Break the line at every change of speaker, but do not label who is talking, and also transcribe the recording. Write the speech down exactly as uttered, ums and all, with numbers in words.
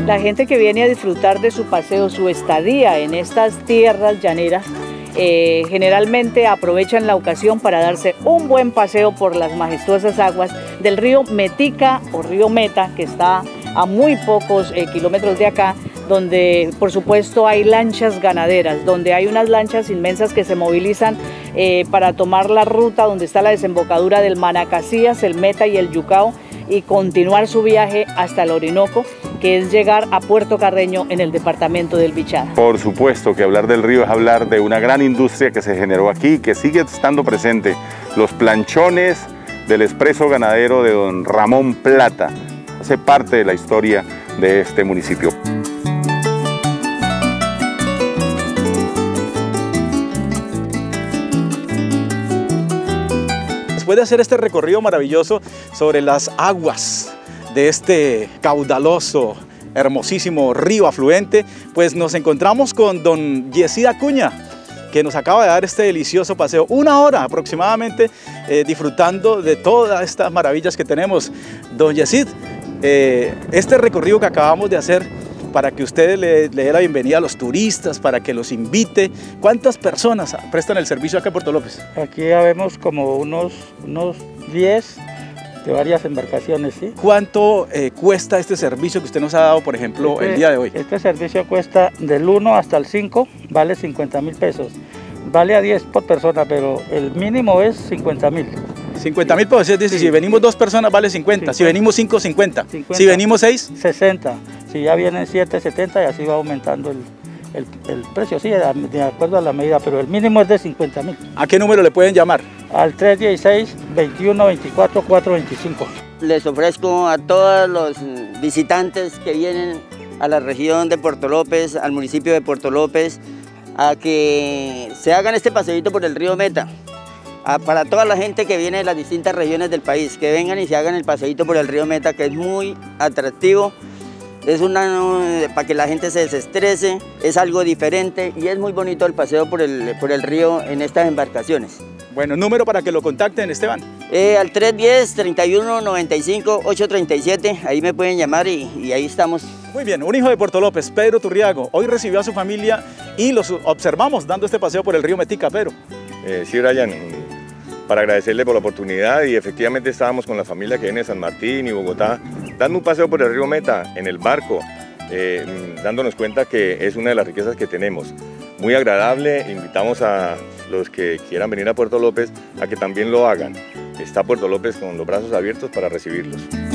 La gente que viene a disfrutar de su paseo, su estadía en estas tierras llaneras, eh, generalmente aprovechan la ocasión para darse un buen paseo por las majestuosas aguas del río Metica o río Meta, que está a muy pocos eh, kilómetros de acá, donde por supuesto hay lanchas ganaderas, donde hay unas lanchas inmensas que se movilizan eh, para tomar la ruta donde está la desembocadura del Manacacías, el Meta y el Yucao, y continuar su viaje hasta el Orinoco, que es llegar a Puerto Carreño en el departamento del Bichada.
Por supuesto que hablar del río es hablar de una gran industria que se generó aquí y que sigue estando presente. Los planchones del expreso ganadero de don Ramón Plata hace parte de la historia de este municipio.
Después de hacer este recorrido maravilloso sobre las aguas de este caudaloso, hermosísimo río afluente, pues nos encontramos con don Yesid Acuña, que nos acaba de dar este delicioso paseo, una hora aproximadamente, eh, disfrutando de todas estas maravillas que tenemos. Don Yesid, eh, este recorrido que acabamos de hacer, para que ustedes le, le dé la bienvenida a los turistas, para que los invite. ¿Cuántas personas prestan el servicio acá en Puerto López?
Aquí ya vemos como unos, unos diez de varias embarcaciones, ¿sí?
¿Cuánto eh, cuesta este servicio que usted nos ha dado, por ejemplo,
este,
el día de hoy?
Este servicio cuesta del uno hasta el cinco, vale cincuenta mil pesos. Vale a diez por persona, pero el mínimo es cincuenta mil.
cincuenta mil pesos, es decir, sí. Si venimos dos personas vale cincuenta, cincuenta. Si venimos cinco, cincuenta. cincuenta. Si venimos seis,
sesenta. Si ya vienen siete, setenta, y así va aumentando el, el, el precio, sí, de acuerdo a la medida, pero el mínimo es de cincuenta mil.
¿A qué número le pueden llamar?
Al tres dieciséis, veintiuno veinticuatro, cuatrocientos veinticinco.
Les ofrezco a todos los visitantes que vienen a la región de Puerto López, al municipio de Puerto López, a que se hagan este paseíto por el río Meta. A, para toda la gente que viene de las distintas regiones del país, que vengan y se hagan el paseíto por el río Meta, que es muy atractivo. Es una, para que la gente se desestrese, es algo diferente y es muy bonito el paseo por el, por el río en estas embarcaciones.
Bueno, número para que lo contacten, Esteban.
Eh, al tres diez, treinta y uno, noventa y cinco, ochocientos treinta y siete, ahí me pueden llamar y, y ahí estamos.
Muy bien, un hijo de Puerto López, Pedro Turriago, hoy recibió a su familia y los observamos dando este paseo por el río Metica, Pedro.
Eh, sí, Brian, para agradecerle por la oportunidad, y efectivamente estábamos con la familia que viene de San Martín y Bogotá, dando un paseo por el río Meta en el barco, eh, dándonos cuenta que es una de las riquezas que tenemos. Muy agradable, invitamos a los que quieran venir a Puerto López a que también lo hagan. Está Puerto López con los brazos abiertos para recibirlos.